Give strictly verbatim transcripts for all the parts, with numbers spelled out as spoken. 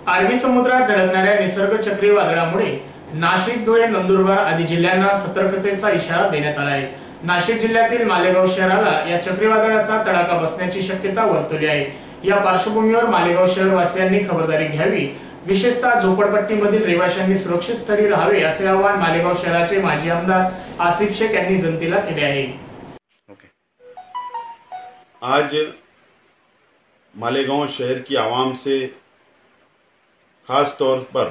अरबी समुद्रात धडकणाऱ्या निसर्ग चक्रीवादळामुळे नाशिक, धुळे, नंदुरबार आदी जिल्ह्यांना सतर्कतेचा इशारा देण्यात आला आहे। नाशिक जिल्ह्यातील मालेगाव शहराला या चक्रीवादळाचा तडाखा बसण्याची शक्यता वर्तवली आहे। या पार्श्वभूमीवर मालेगाव शहरवासियांनी खबरदारी घ्यावी, विशेषतः झोपडपट्टीमधील रहिवाशांनी सुरक्षित स्थळी राहावे असे आवाहन मालेगाव शहराचे माजी आमदार आसिफ शेख यांनी जनतेला केले आहे। आज मालेगांव शहर की आवाम से ख़ास तौर पर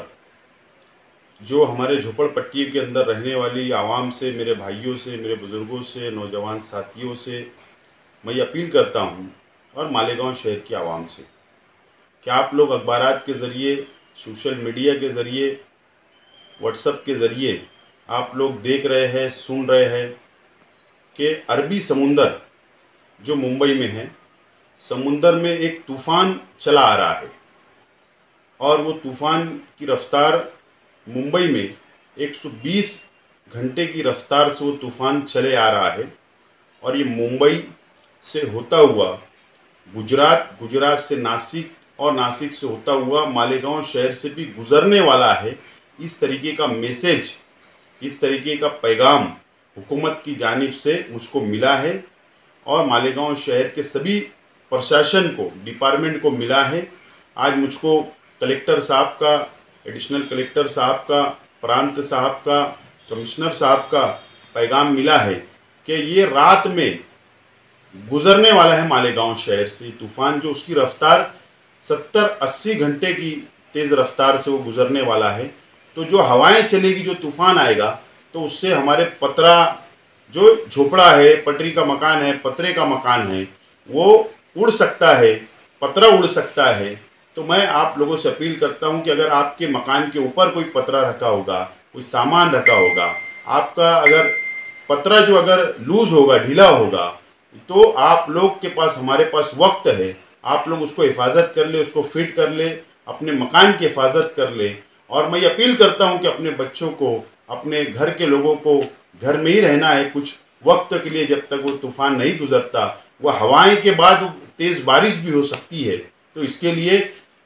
जो हमारे झोपड़पट्टी के अंदर रहने वाली आवाम से, मेरे भाइयों से, मेरे बुज़ुर्गों से, नौजवान साथियों से मैं अपील करता हूं, और मालेगांव शहर की आवाम से कि आप लोग अखबारात के ज़रिए, सोशल मीडिया के ज़रिए, व्हाट्सएप के ज़रिए आप लोग देख रहे हैं, सुन रहे हैं कि अरबी समुंदर जो मुंबई में है, समुंदर में एक तूफ़ान चला आ रहा है और वो तूफ़ान की रफ़्तार मुंबई में एक सौ बीस घंटे की रफ़्तार से वो तूफ़ान चले आ रहा है। और ये मुंबई से होता हुआ गुजरात, गुजरात से नासिक और नासिक से होता हुआ मालेगांव शहर से भी गुज़रने वाला है। इस तरीके का मैसेज, इस तरीके का पैगाम हुकूमत की जानिब से मुझको मिला है और मालेगांव शहर के सभी प्रशासन को, डिपार्टमेंट को मिला है। आज मुझको कलेक्टर साहब का, एडिशनल कलेक्टर साहब का, प्रांत साहब का, कमिश्नर साहब का पैगाम मिला है कि ये रात में गुज़रने वाला है मालेगांव शहर से तूफ़ान, जो उसकी रफ़्तार सत्तर अस्सी घंटे की तेज़ रफ़्तार से वो गुज़रने वाला है। तो जो हवाएं चलेगी, जो तूफ़ान आएगा, तो उससे हमारे पतरा, जो झोपड़ा है, पटरी का मकान है, पतरे का मकान है, वो उड़ सकता है, पतरा उड़ सकता है। तो मैं आप लोगों से अपील करता हूं कि अगर आपके मकान के ऊपर कोई पतरा रखा होगा, कोई सामान रखा होगा, आपका अगर पतरा जो अगर लूज़ होगा, ढीला होगा, तो आप लोग के पास, हमारे पास वक्त है, आप लोग उसको हिफाजत कर ले, उसको फिट कर ले, अपने मकान की हिफाजत कर ले। और मैं अपील करता हूं कि अपने बच्चों को, अपने घर के लोगों को घर में ही रहना है कुछ वक्त के लिए, जब तक वो तूफ़ान नहीं गुजरता। वह हवाएं के बाद तेज़ बारिश भी हो सकती है। तो इसके लिए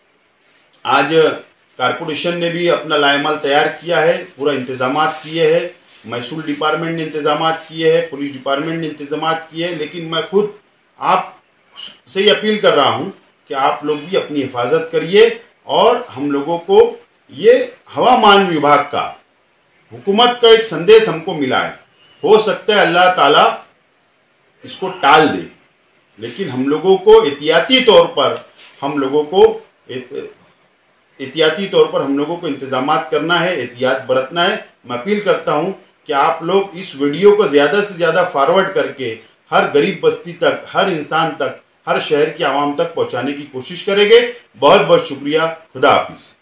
आज कारपोरेशन ने भी अपना लाएमाल तैयार किया है, पूरा इंतज़ामात किए हैं, महसूल डिपार्टमेंट ने इंतज़ामात किए हैं, पुलिस डिपार्टमेंट ने इंतज़ामात किए हैं। लेकिन मैं खुद आप से ही अपील कर रहा हूं कि आप लोग भी अपनी हिफाजत करिए। और हम लोगों को ये हवामान विभाग का, हुकूमत का एक संदेश हमको मिला है, हो सकता है अल्लाह ताला इसको टाल दे, लेकिन हम लोगों को एहतियाती तौर पर हम लोगों को एहतियाती तौर पर हम लोगों को इंतजामात करना है, एहतियात बरतना है। मैं अपील करता हूं कि आप लोग इस वीडियो को ज़्यादा से ज़्यादा फॉरवर्ड करके हर गरीब बस्ती तक, हर इंसान तक, हर शहर की आवाम तक पहुंचाने की कोशिश करेंगे। बहुत बहुत शुक्रिया। खुदा हाफिज़।